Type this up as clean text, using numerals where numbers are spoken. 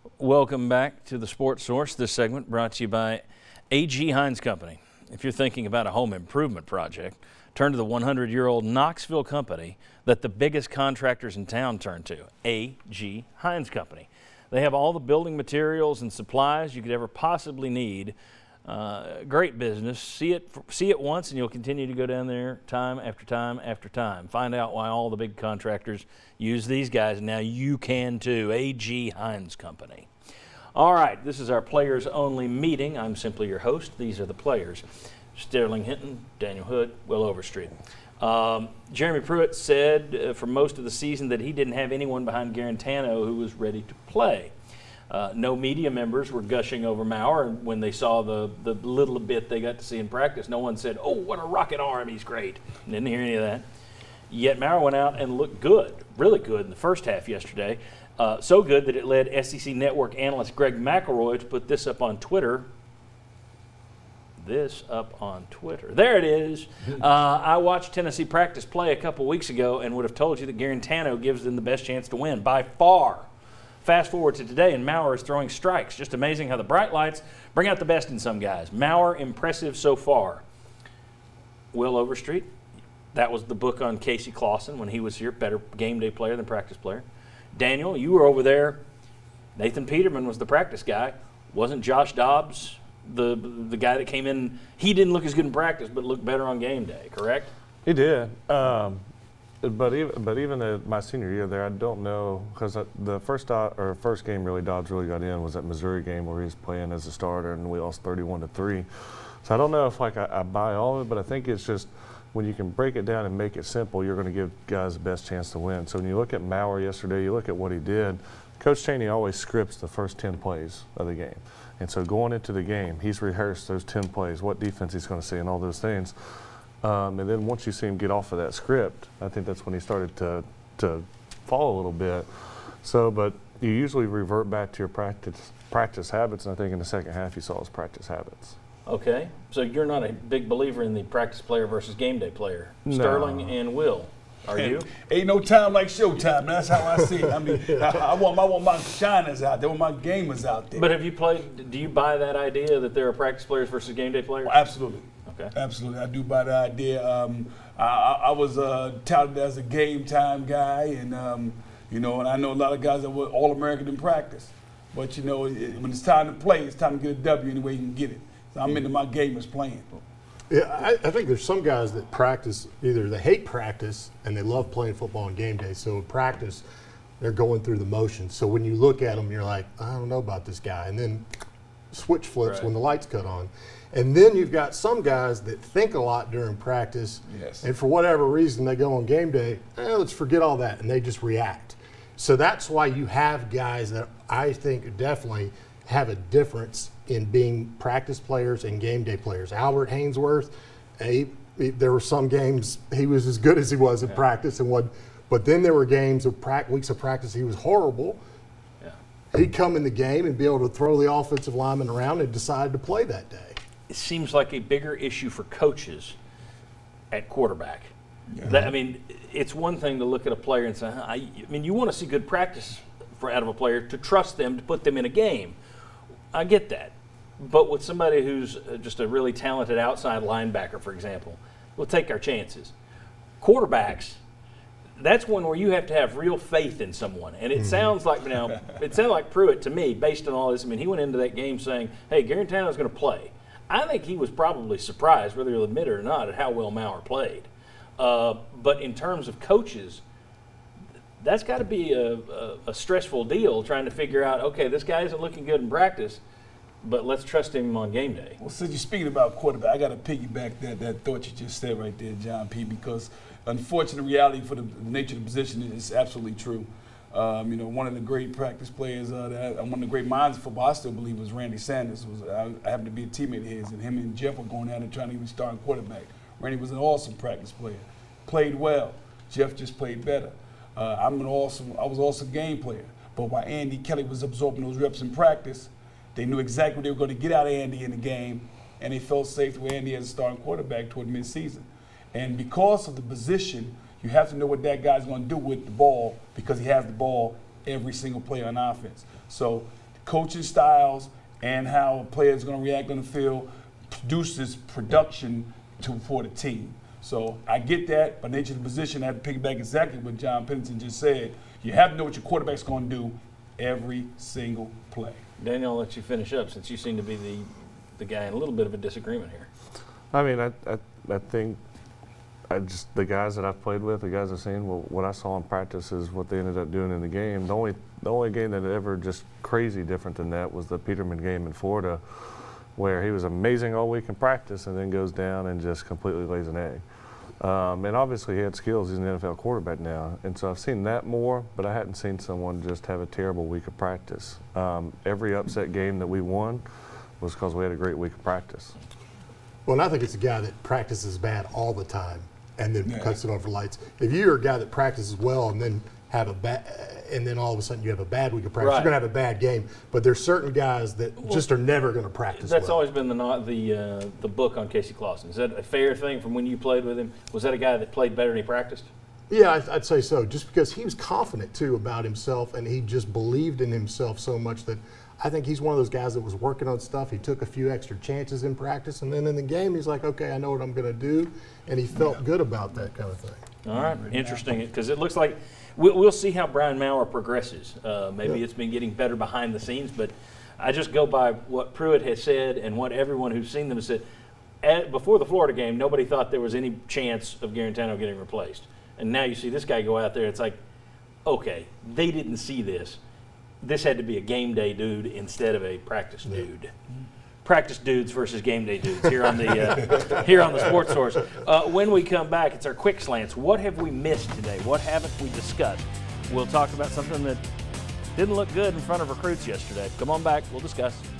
Welcome back to the Sports Source. This segment brought to you by A.G. Heinz Company. If you're thinking about a home improvement project, turn to the 100-year-old Knoxville company that the biggest contractors in town turn to, A.G. Heinz Company. They have all the building materials and supplies you could ever possibly need. Great business. See it once and you'll continue to go down there time after time after time. Find out why all the big contractors use these guys, and now you can too. A.G. Heinz Company. All right, this is our players only meeting. I'm simply your host. These are the players. Sterling Hinton, Daniel Hood, Will Overstreet. Jeremy Pruitt said for most of the season that he didn't have anyone behind Guarantano who was ready to play. No media members were gushing over Maurer when they saw the little bit they got to see in practice. No one said, oh, what a rocket arm, he's great. Didn't hear any of that. Yet Maurer went out and looked good, really good in the first half yesterday. So good that it led SEC Network analyst Greg McElroy to put this up on Twitter. There it is. I watched Tennessee practice play a couple weeks ago and would have told you that Guarantano gives them the best chance to win by far. Fast forward to today, and Maurer is throwing strikes. Just amazing how the bright lights bring out the best in some guys. Maurer, impressive so far. Will Overstreet, that was the book on Casey Clausen when he was here, better game day player than practice player. Daniel, you were over there. Nathan Peterman was the practice guy. Wasn't Josh Dobbs the guy that came in? He didn't look as good in practice, but looked better on game day, correct? He did. But even at my senior year there, I don't know, because the first game really Dobbs really got in was that Missouri game where he was playing as a starter and we lost 31-3. So I don't know if I buy all of it, but I think it's just when you can break it down and make it simple, you're going to give guys the best chance to win. So when you look at Maurer yesterday, you look at what he did. Coach Chaney always scripts the first 10 plays of the game. And so going into the game, he's rehearsed those 10 plays, what defense he's going to see and all those things. And then once you see him get off of that script, I think that's when he started to fall a little bit. So, but you usually revert back to your practice habits, and I think in the second half you saw his practice habits. Okay, so you're not a big believer in the practice player versus game day player. No. Sterling and Will, are you? Ain't no time like showtime. That's how I see it. I mean, I want my shiners out there, I want my gamers out there. But have you played? Do you buy that idea that there are practice players versus game day players? Well, absolutely. Okay. Absolutely, I do buy the idea. I was touted as a game time guy, and you know, and I know a lot of guys that were All-American in practice. But you know, when it's time to play, it's time to get a W any way you can get it. So I'm into my gamers playing. Yeah, I think there's some guys that practice, either they hate practice and they love playing football on game day. So in practice, they're going through the motions. So when you look at them, you're like, I don't know about this guy. And then switch flips when the lights cut on. And then you've got some guys that think a lot during practice, and for whatever reason they go on game day, let's forget all that, and they just react. So that's why you have guys that I think definitely have a difference in being practice players and game day players. Albert Haynesworth, there were some games he was as good as he was in practice, but then there were games of weeks of practice he was horrible. He'd come in the game and be able to throw the offensive lineman around and decide to play that day. It seems like a bigger issue for coaches at quarterback. I mean, it's one thing to look at a player and say, I mean, you want to see good practice out of a player to trust them to put them in a game. I get that. But with somebody who's just a really talented outside linebacker, for example, we'll take our chances. Quarterbacks, that's one where you have to have real faith in someone. And it sounds like, it sounded like Pruitt to me, based on all this. I mean, he went into that game saying, hey, Guarantano's going to play. I think he was probably surprised, whether he'll admit it or not, at how well Maurer played. But in terms of coaches, that's got to be a stressful deal, trying to figure out, okay, this guy isn't looking good in practice, but let's trust him on game day. Well, since you're speaking about quarterback, I got to piggyback that thought you just said right there, John P., because unfortunate reality for the nature of the position is absolutely true. You know, one of the great practice players, one of the great minds of football, I still believe, was Randy Sanders. I happened to be a teammate of his, and him and Jeff were going out and trying to even start a quarterback. Randy was an awesome practice player, played well. Jeff just played better. I was an awesome game player. But while Andy Kelly was absorbing those reps in practice, they knew exactly what they were going to get out of Andy in the game, and they felt safe with Andy as a starting quarterback toward midseason. And because of the position, you have to know what that guy's going to do with the ball, because he has the ball every single play on offense. So coaching styles and how a player is going to react on the field produces production for the team. So I get that. By nature of the position, I have to piggyback exactly what John Pennington just said. You have to know what your quarterback's going to do every single play. Daniel, I'll let you finish up since you seem to be the guy in a little bit of a disagreement here. I mean, I think the guys that I've played with, the guys I've seen, well, what I saw in practice is what they ended up doing in the game. The only game that ever just crazy different than that was the Peterman game in Florida, where he was amazing all week in practice and then goes down and just completely lays an egg. And obviously he had skills. He's an NFL quarterback now. And so I've seen that more, but I hadn't seen someone just have a terrible week of practice. Every upset game that we won was because we had a great week of practice. Well, and I think it's a guy that practices bad all the time and then cuts it over lights. If you're a guy that practices well and then and then all of a sudden you have a bad week of practice, you're going to have a bad game. But there's certain guys that just are never going to practice That's well. always been the book on Casey Clausen. Is that a fair thing from when you played with him? Was that a guy that played better than he practiced? Yeah, I'd say so. Just because he was confident, too, about himself, and he just believed in himself so much that I think he's one of those guys that was working on stuff. He took a few extra chances in practice, and then in the game he's like, okay, I know what I'm going to do, and he felt good about that kind of thing. All right, interesting, because it looks like we'll see how Brian Maurer progresses. Maybe it's been getting better behind the scenes, but I just go by what Pruitt has said and what everyone who's seen them has said. Before the Florida game, nobody thought there was any chance of Garantano getting replaced. And now you see this guy go out there, it's like, okay, they didn't see this. This had to be a game day dude instead of a practice dude. Practice dudes versus game day dudes here on the here on the Sports Source. When we come back, it's our quick slants. What have we missed today? What haven't we discussed? We'll talk about something that didn't look good in front of recruits yesterday. Come on back. We'll discuss.